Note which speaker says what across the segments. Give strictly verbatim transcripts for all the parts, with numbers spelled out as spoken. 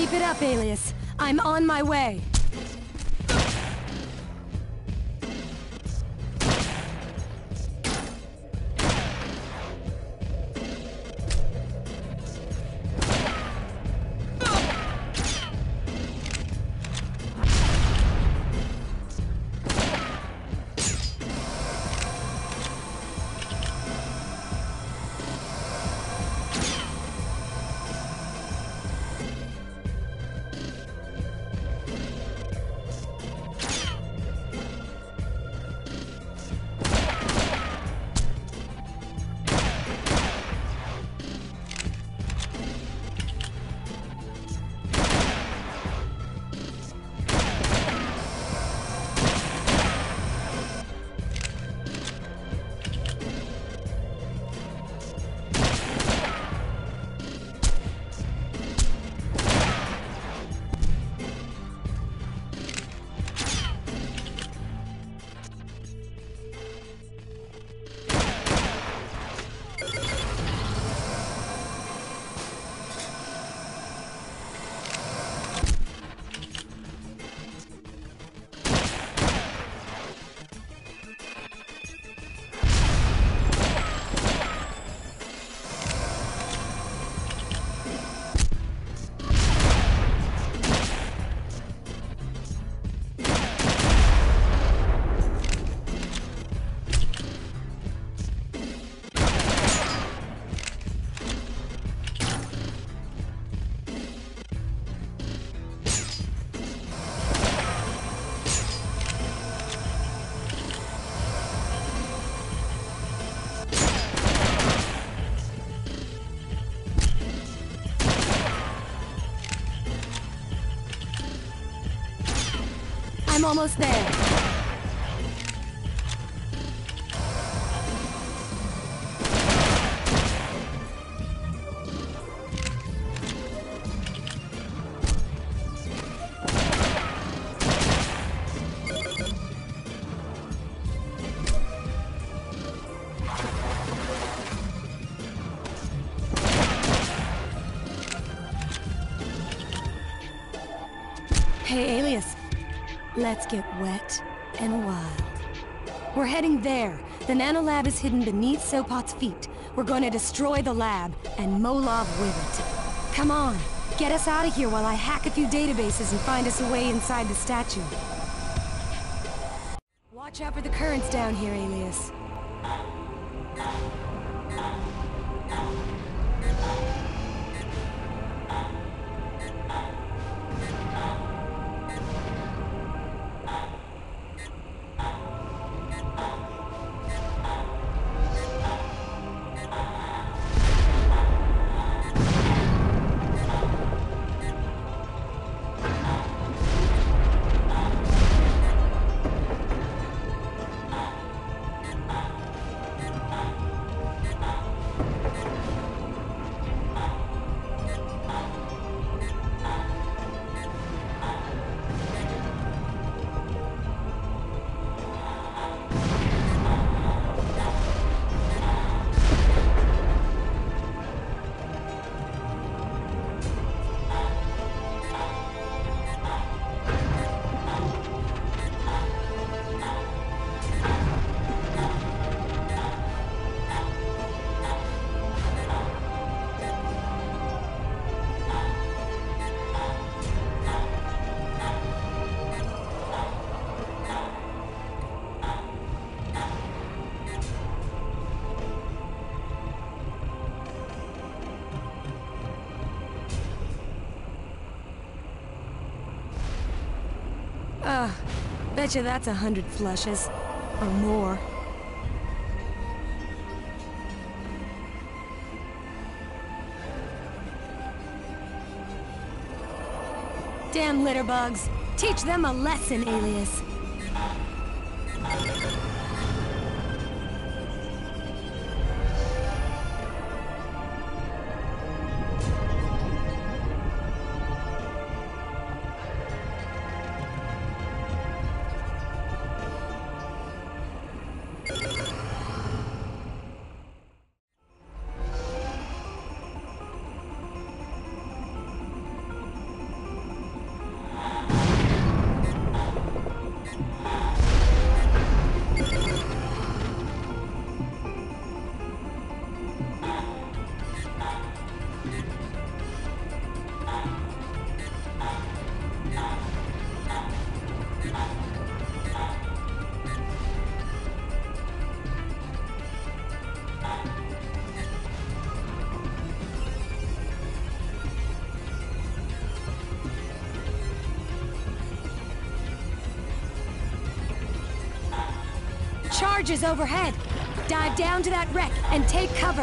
Speaker 1: Keep it up, Alias. I'm on my way. I'm almost there. Hey, Alias. Let's get wet and wild. We're heading there. The nanolab is hidden beneath Sopot's feet. We're going to destroy the lab, and Molov with it. Come on, get us out of here while I hack a few databases and find us a way inside the statue. Watch out for the currents down here, Alias. Uh, betcha that's a hundred flushes. Or more. Damn litterbugs. Teach them a lesson, Alias. charges overhead. Dive down to that wreck and take cover.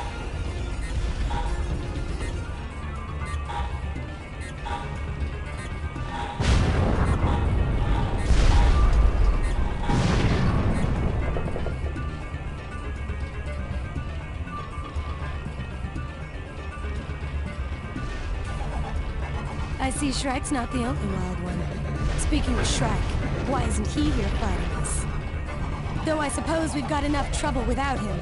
Speaker 1: I see Shrek's not the only wild one. Speaking of Shrek, why isn't he here fighting us? Though I suppose we've got enough trouble without him.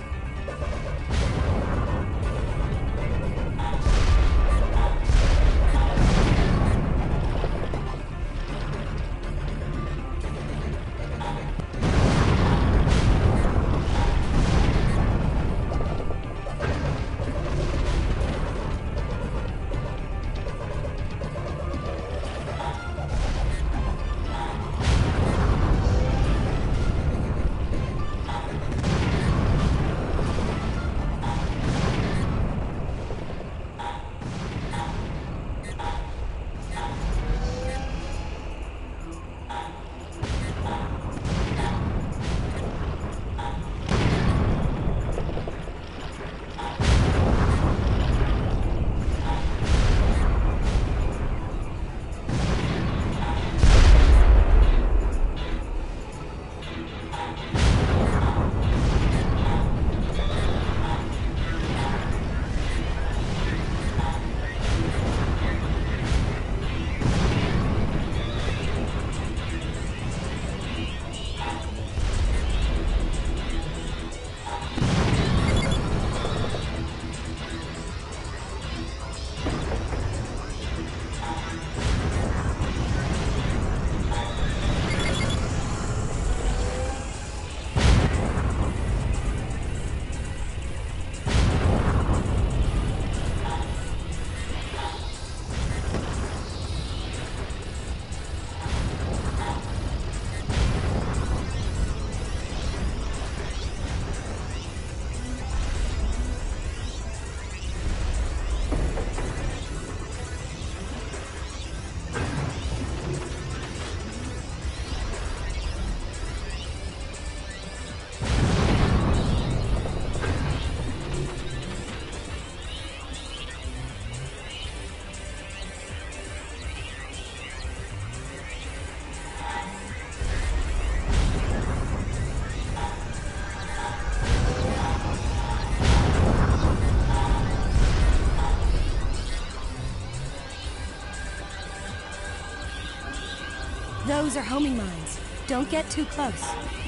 Speaker 1: Those are homing mines. Don't get too close.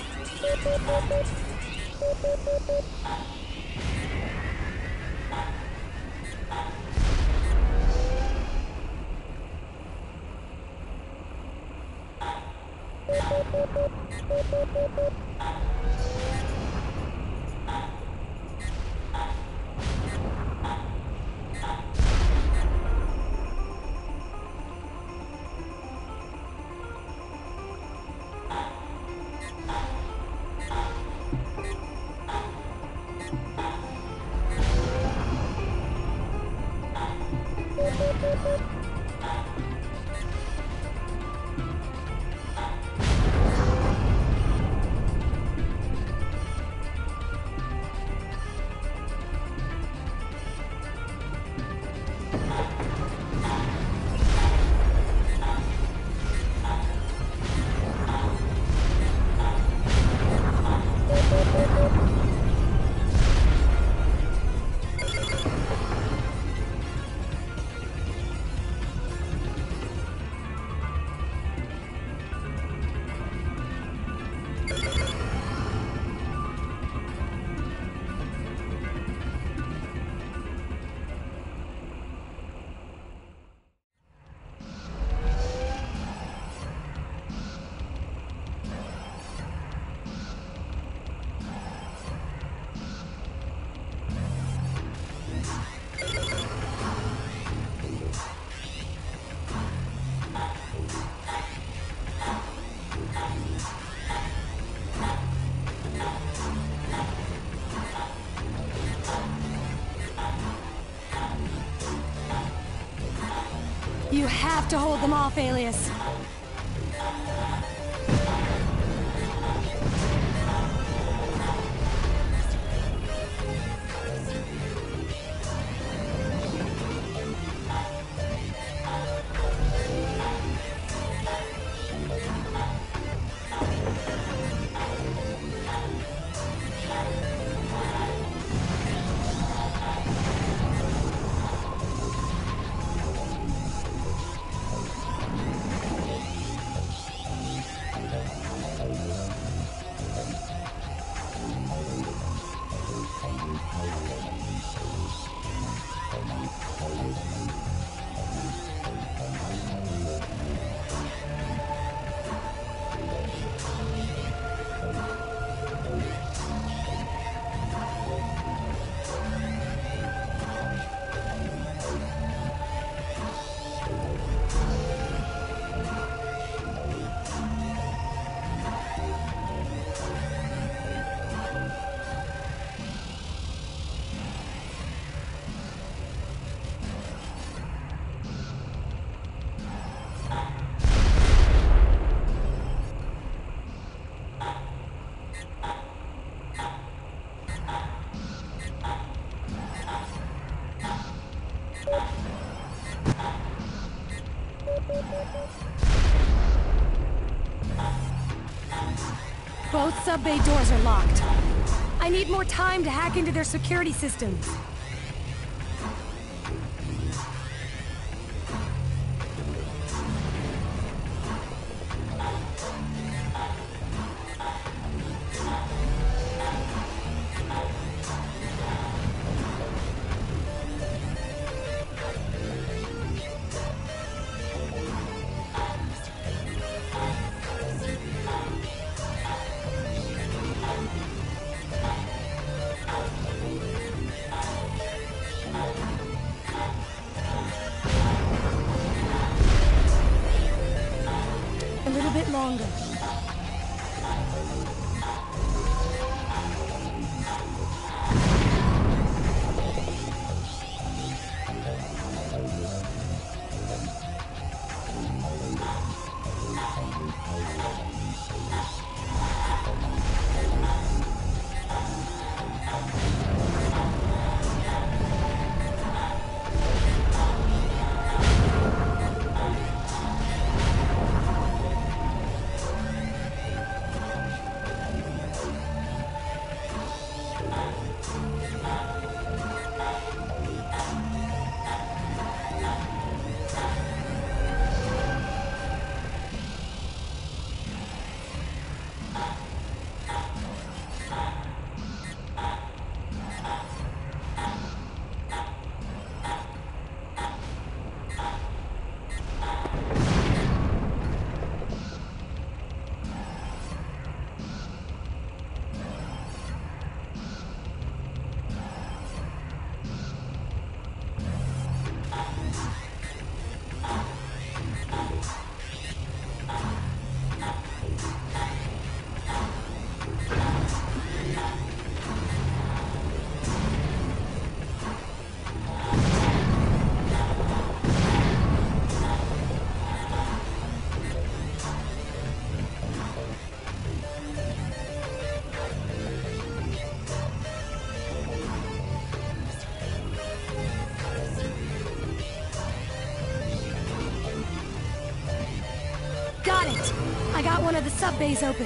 Speaker 1: You have to hold them off, Alias. Both sub-bay doors are locked. I need more time to hack into their security systems. A little bit longer. Got it! I got one of the sub-bays open.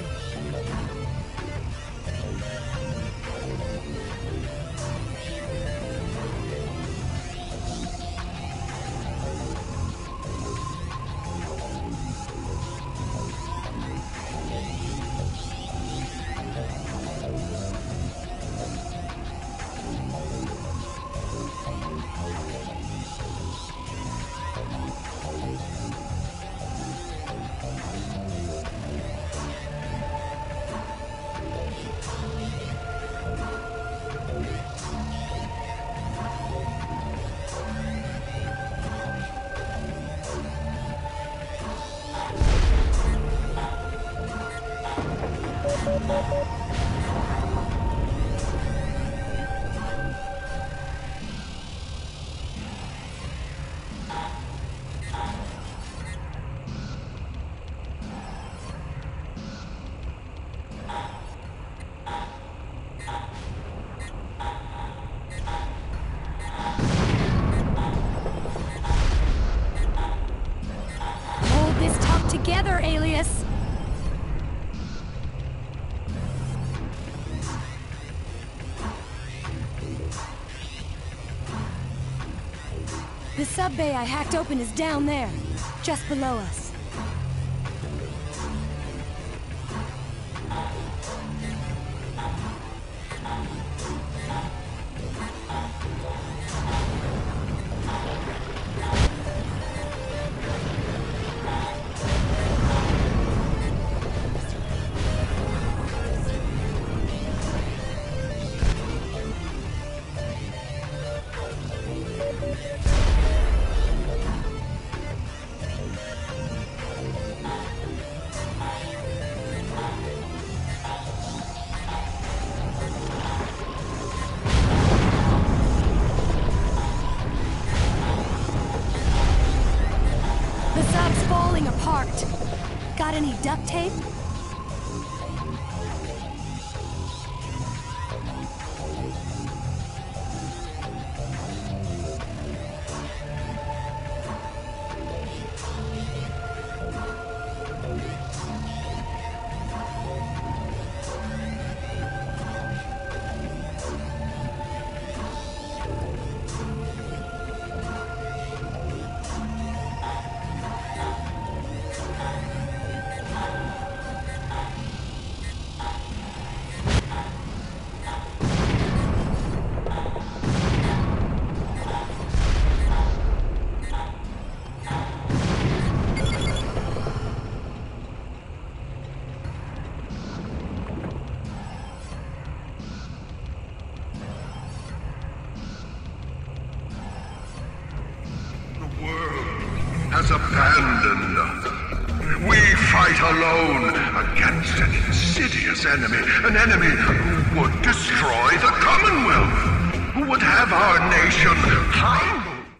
Speaker 1: Hold this talk together, Alias! The sub-bay I hacked open is down there, just below us. Got any duct tape?
Speaker 2: fight alone against an insidious enemy, an enemy who would destroy the Commonwealth, who would have our nation time